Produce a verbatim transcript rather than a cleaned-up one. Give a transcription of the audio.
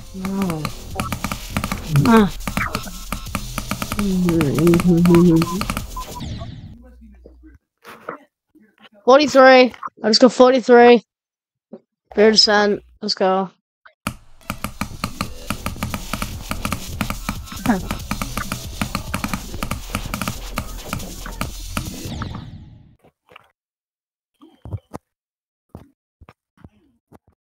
No. Ah. forty-three. I just got forty-three. Viridescent. Let's go.